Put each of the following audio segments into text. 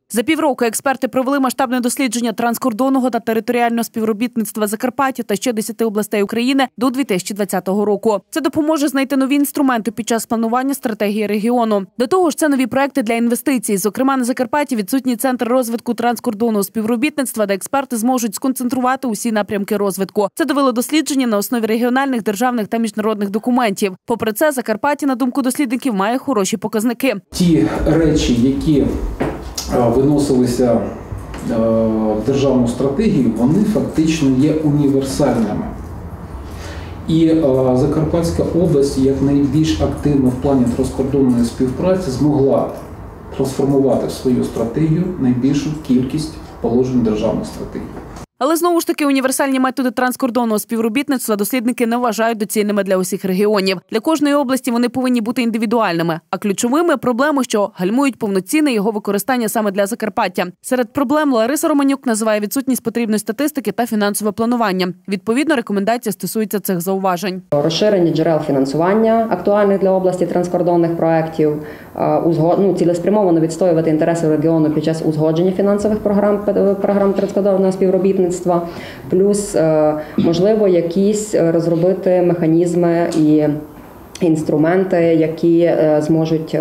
За півроку експерти провели масштабне дослідження транскордонного та територіального співробітництва Закарпаття та ще 10 областей України до 2020 року. Це допоможе знайти нові інструменти під час планування стратегії регіону. До того ж, це нові проекти для інвестицій. Зокрема, на Закарпатті відсутній центр розвитку транскордонного співробітництва, де експерти зможуть сконцентрувати усі напрямки розвитку. Це довело дослідження на основі регіональних, державних та міжнародних документів. Попри це, Закарпаття, на думку дослідників, має хороші показники. Ті речі, які виносилися в державну стратегію, вони фактично є універсальними. І Закарпатська область, як найбільш активно в плані транскордонної співпраці, змогла трансформувати в свою стратегію найбільшу кількість положень державної стратегії. Але знову ж таки універсальні методи транскордонного співробітництва дослідники не вважають доцільними для усіх регіонів. Для кожної області вони повинні бути індивідуальними. А ключовими – проблеми, що гальмують повноцінне його використання саме для Закарпаття. Серед проблем Лариса Романюк називає відсутність потрібної статистики та фінансове планування. Відповідно, рекомендація стосується цих зауважень. Розширення джерел фінансування актуальних для області транскордонних проєктів, цілеспрямовано відстоювати інтереси регіону під час узгодження фінансових програм транскордонного співробітництва. Плюс, можливо, якісь розробити механізми і інструменти, які зможуть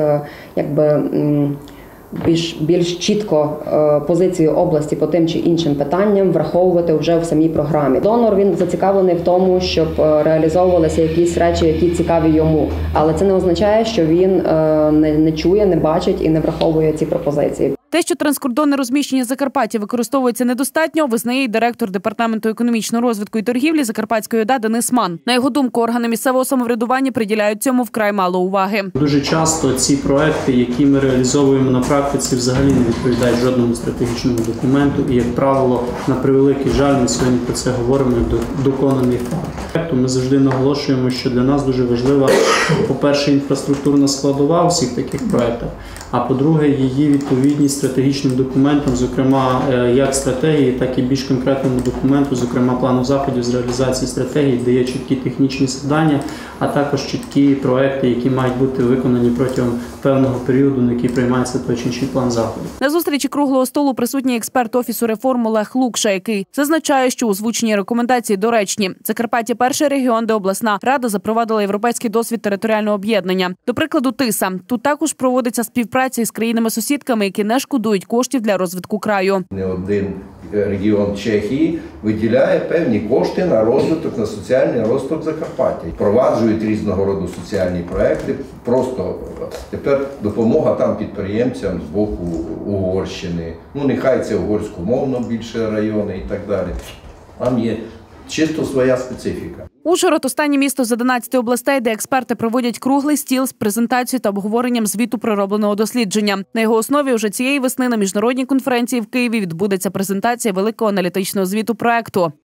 більш чітко позицію області по тим чи іншим питанням враховувати вже в самій програмі. Донор, він зацікавлений в тому, щоб реалізовувалися якісь речі, які цікаві йому. Але це не означає, що він не чує, не бачить і не враховує ці пропозиції. Те, що транскордонне розміщення Закарпаття використовується недостатньо, визнає й директор Департаменту економічного розвитку і торгівлі Закарпатської ОДА Денис Ман. На його думку, органи місцевого самоврядування приділяють цьому вкрай мало уваги. Дуже часто ці проекти, які ми реалізовуємо на практиці, взагалі не відповідають жодному стратегічному документу. І, як правило, на превеликий жаль, ми сьогодні про це говоримо, доконаний факт. Ми завжди наголошуємо, що для нас дуже важлива, по-перше, інфраструктурна складова у всіх таких проєктах, а по-друге, її відповідність стратегічним документам, зокрема, як стратегії, так і більш конкретному документу, зокрема, плану заходів з реалізації стратегії, де є чіткі технічні завдання, а також чіткі проекти, які мають бути виконані протягом певного періоду, на який приймається той чи інший план заходів. На зустрічі круглого столу присутній експерт Офісу реформ Олег Лукша, який зазначає, що озвучені рекомендації доречні. Закарпаття – перший регіон, де обласна рада запровадила європейський досвід територіального об'єднання. До прикладу, Тиса. Тут також проводиться співпраця з країнами-сусідками, які не шкодують коштів для розвитку краю. Не один регіон Чехії виділяє певні кошти на розвиток, на соціальний розвиток Закарпаття. Впроваджують різного роду соціальні проекти. Просто тепер допомога там підприємцям з боку Угорщини. Нехай це угорськомовно більше райони і так далі. Там є чисто своя специфіка. Ужгород – останнє місто з 11 областей, де експерти проводять круглий стіл з презентацією та обговоренням звіту проробленого дослідження. На його основі вже цієї весни на міжнародній конференції в Києві відбудеться презентація великого аналітичного звіту проекту.